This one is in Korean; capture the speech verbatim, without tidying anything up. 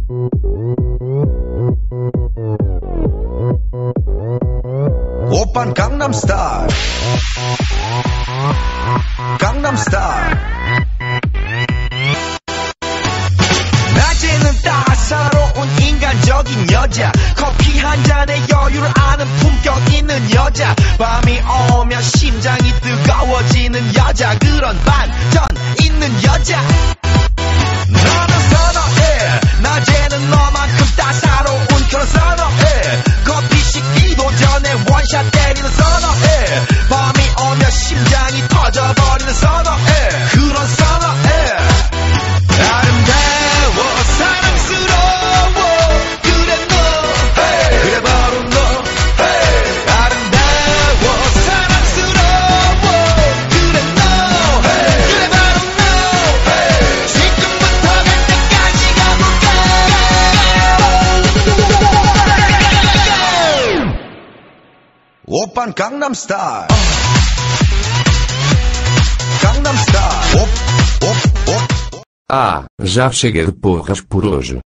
오빤 강남스타일 강남스타일 낮에는 따사로운 인간적인 여자 커피 한 잔에 여유를 아는 품격 있는 여자 밤이 오면 심장이 뜨거워지는 여자 그런 반전 있는 여자 너는 선호해 낮에는 너만큼 따사로운 그런 선호해 커피 식기도 전에 원샷 때리는 선호해 밤이 오면 심장이 터져버리는 선호해 그런 선호해 아름다워 사랑스러워 그래 너 hey. 그래 바로 너 hey. 아름다워 사랑스러워 그래 너 hey. 그래 바로 너 hey. 지금부터 갈 때까지 가볼까 오빤 강남스타일 강남스타일 Ah, já chega de porras por hoje.